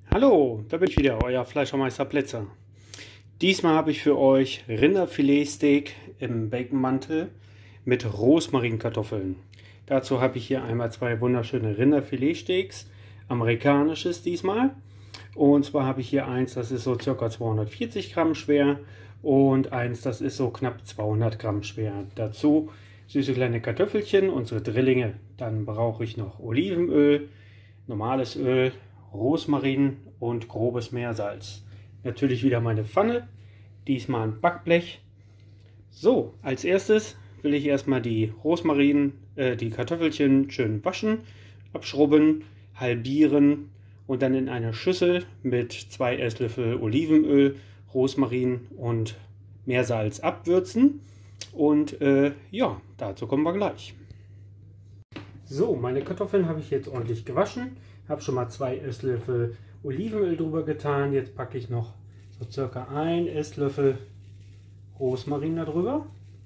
Hallo, da bin ich wieder, euer Fleischermeister Plätzer. Diesmal habe ich für euch Rinderfiletsteak im Baconmantel mit Rosmarinkartoffeln. Dazu habe ich hier einmal zwei wunderschöne Rinderfiletsteaks, amerikanisches diesmal. Und zwar habe ich hier eins, das ist so ca. 240 Gramm schwer und eins, das ist so knapp 200 Gramm schwer. Dazu süße kleine Kartoffelchen, unsere Drillinge. Dann brauche ich noch Olivenöl, normales Öl, Rosmarin und grobes Meersalz. Natürlich wieder meine Pfanne, diesmal ein Backblech. So, als erstes will ich erstmal die die Kartoffelchen schön waschen, abschrubben, halbieren und dann in eine Schüssel mit 2 Esslöffel Olivenöl, Rosmarin und Meersalz abwürzen. Und ja, dazu kommen wir gleich. So, meine Kartoffeln habe ich jetzt ordentlich gewaschen. Habe schon mal 2 Esslöffel Olivenöl drüber getan. Jetzt packe ich noch so circa 1 Esslöffel Rosmarin darüber.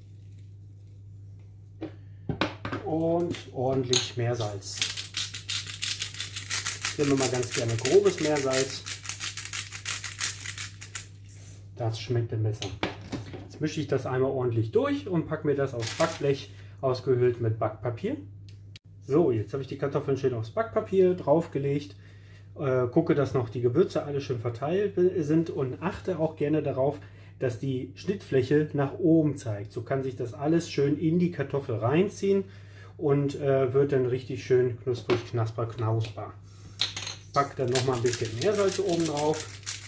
Und ordentlich Meersalz. Ich nehme mal ganz gerne grobes Meersalz. Das schmeckt dann besser. Jetzt mische ich das einmal ordentlich durch und packe mir das aufs Backblech, ausgehöhlt mit Backpapier. So, jetzt habe ich die Kartoffeln schön aufs Backpapier draufgelegt. Gucke, dass noch die Gewürze alle schön verteilt sind und achte auch gerne darauf, dass die Schnittfläche nach oben zeigt. So kann sich das alles schön in die Kartoffel reinziehen und wird dann richtig schön knusprig, knasper, knausbar. Pack dann noch mal ein bisschen Meersalz oben drauf.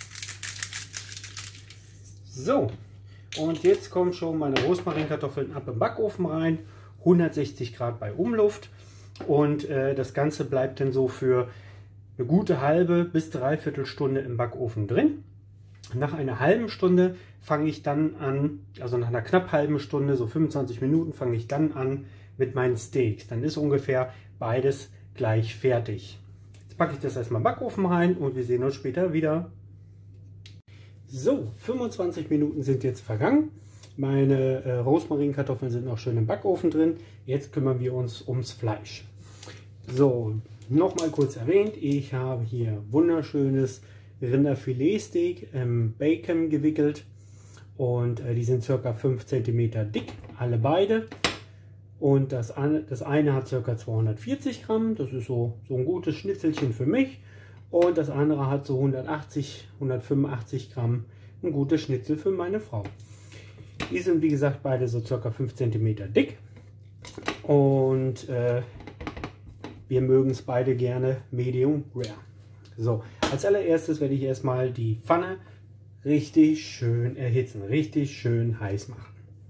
So, und jetzt kommen schon meine Rosmarinkartoffeln ab im Backofen rein. 160 Grad bei Umluft. Und das Ganze bleibt dann so für eine gute halbe bis dreiviertel Stunde im Backofen drin. Nach einer halben Stunde fange ich dann an, also nach einer knapp halben Stunde, so 25 Minuten, fange ich dann an mit meinen Steaks. Dann ist ungefähr beides gleich fertig. Jetzt packe ich das erstmal im Backofen rein und wir sehen uns später wieder. So, 25 Minuten sind jetzt vergangen. Meine Rosmarinkartoffeln sind noch schön im Backofen drin. Jetzt kümmern wir uns ums Fleisch. So, nochmal kurz erwähnt, ich habe hier wunderschönes Rinderfiletsteak im Bacon gewickelt. Und die sind ca. 5 cm dick, alle beide. Und das eine hat ca. 240 Gramm, das ist so ein gutes Schnitzelchen für mich. Und das andere hat so 185 Gramm, ein gutes Schnitzel für meine Frau. Die sind wie gesagt beide so ca. 5 cm dick und wir mögen es beide gerne medium rare. So, als allererstes werde ich erstmal die Pfanne richtig schön erhitzen, richtig schön heiß machen.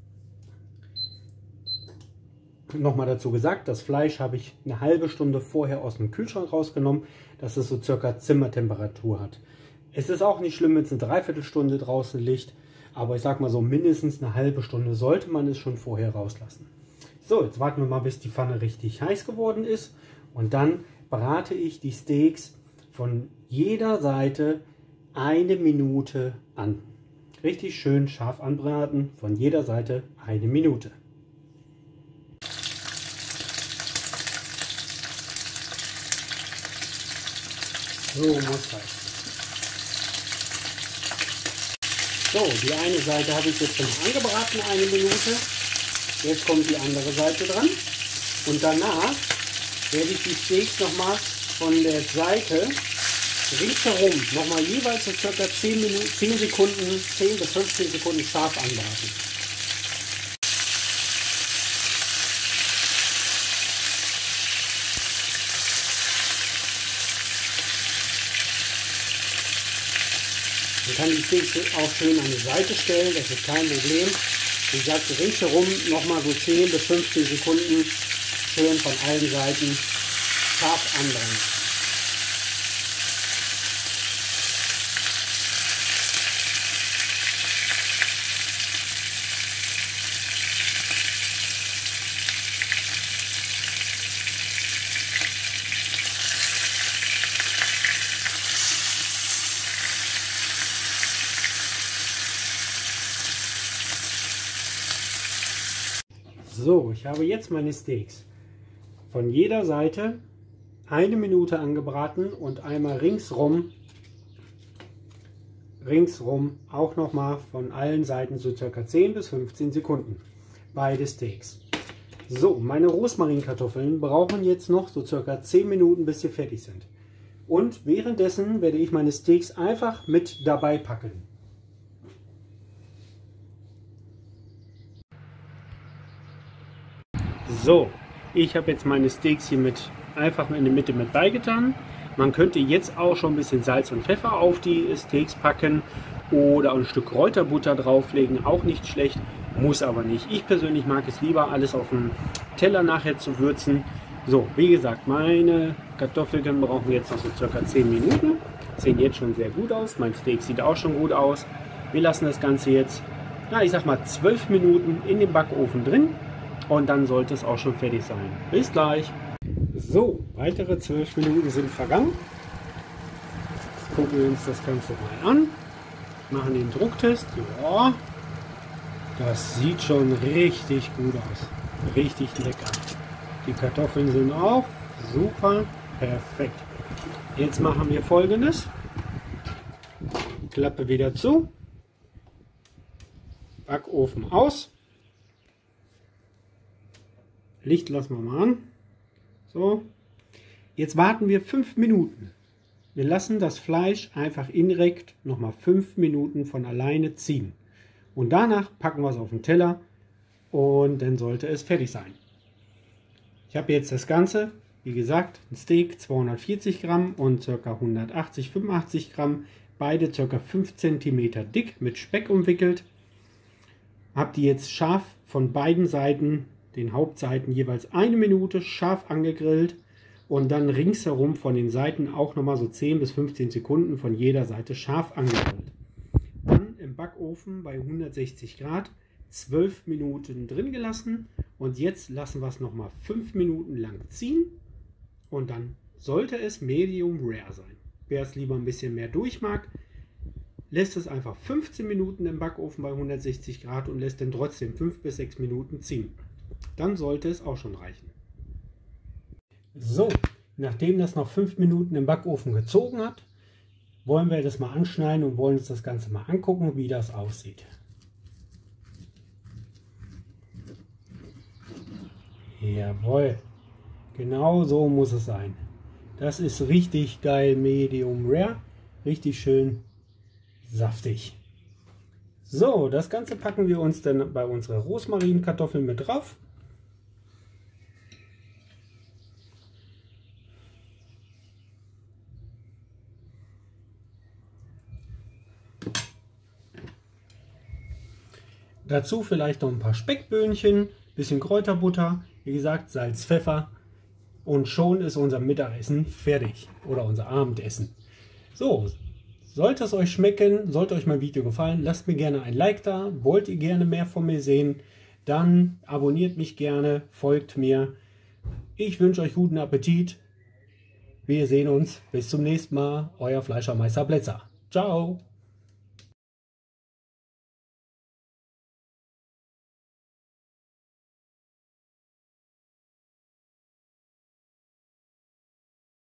Nochmal dazu gesagt, das Fleisch habe ich eine halbe Stunde vorher aus dem Kühlschrank rausgenommen, dass es so circa Zimmertemperatur hat. Es ist auch nicht schlimm, wenn es eine Dreiviertelstunde draußen liegt. Aber ich sag mal so, mindestens eine halbe Stunde sollte man es schon vorher rauslassen. So, jetzt warten wir mal, bis die Pfanne richtig heiß geworden ist. Und dann brate ich die Steaks von jeder Seite 1 Minute an. Richtig schön scharf anbraten, von jeder Seite 1 Minute. So muss das. So, die eine Seite habe ich jetzt schon angebraten, 1 Minute. Jetzt kommt die andere Seite dran. Und danach werde ich die Steaks nochmal von der Seite ringsherum nochmal jeweils so circa 10 Sekunden, 10 bis 15 Sekunden scharf anbraten. Man kann die Steaks auch schön an die Seite stellen, das ist kein Problem. Wie gesagt, ringsherum nochmal so 10 bis 15 Sekunden schön von allen Seiten scharf anbrennen. So, ich habe jetzt meine Steaks von jeder Seite 1 Minute angebraten und einmal ringsrum ringsrum auch nochmal von allen Seiten so circa 10 bis 15 Sekunden. Beide Steaks. So, meine Rosmarinkartoffeln brauchen jetzt noch so circa 10 Minuten, bis sie fertig sind. Und währenddessen werde ich meine Steaks einfach mit dabei packen. So, ich habe jetzt meine Steaks hier einfach in der Mitte mit beigetan. Man könnte jetzt auch schon ein bisschen Salz und Pfeffer auf die Steaks packen oder ein Stück Kräuterbutter drauflegen, auch nicht schlecht, muss aber nicht. Ich persönlich mag es lieber, alles auf dem Teller nachher zu würzen. So, wie gesagt, meine Kartoffeln brauchen jetzt noch so circa 10 Minuten. Sehen jetzt schon sehr gut aus. Mein Steak sieht auch schon gut aus. Wir lassen das Ganze jetzt, na, ich sag mal 12 Minuten in dem Backofen drin und dann sollte es auch schon fertig sein. Bis gleich. So, weitere 12 Minuten sind vergangen. Jetzt gucken wir uns das Ganze mal an. Machen den Drucktest. Ja, das sieht schon richtig gut aus. Richtig lecker. Die Kartoffeln sind auch super perfekt. Jetzt machen wir Folgendes. Klappe wieder zu. Backofen aus. Licht lassen wir mal an. So. Jetzt warten wir 5 Minuten. Wir lassen das Fleisch einfach indirekt nochmal 5 Minuten von alleine ziehen. Und danach packen wir es auf den Teller und dann sollte es fertig sein. Ich habe jetzt das Ganze, wie gesagt, ein Steak 240 Gramm und ca. 180-85 Gramm, beide ca. 5 cm dick mit Speck umwickelt. Habe die jetzt scharf von beiden Seiten, den Hauptseiten jeweils 1 Minute scharf angegrillt und dann ringsherum von den Seiten auch nochmal so 10 bis 15 Sekunden von jeder Seite scharf angegrillt. Dann im Backofen bei 160 Grad 12 Minuten drin gelassen und jetzt lassen wir es nochmal 5 Minuten lang ziehen und dann sollte es Medium Rare sein. Wer es lieber ein bisschen mehr durch mag, lässt es einfach 15 Minuten im Backofen bei 160 Grad und lässt dann trotzdem 5 bis 6 Minuten ziehen. Dann sollte es auch schon reichen. So, nachdem das noch 5 Minuten im Backofen gezogen hat, wollen wir das mal anschneiden und wollen uns das Ganze mal angucken, wie das aussieht. Jawohl, genau so muss es sein. Das ist richtig geil Medium Rare, richtig schön saftig. So, das Ganze packen wir uns dann bei unseren Rosmarinkartoffeln mit drauf. Dazu vielleicht noch ein paar Speckböhnchen, bisschen Kräuterbutter, wie gesagt Salz, Pfeffer und schon ist unser Mittagessen fertig oder unser Abendessen. So, sollte es euch schmecken, sollte euch mein Video gefallen, lasst mir gerne ein Like da. Wollt ihr gerne mehr von mir sehen, dann abonniert mich gerne, folgt mir. Ich wünsche euch guten Appetit. Wir sehen uns. Bis zum nächsten Mal. Euer Fleischermeister Blätzer. Ciao.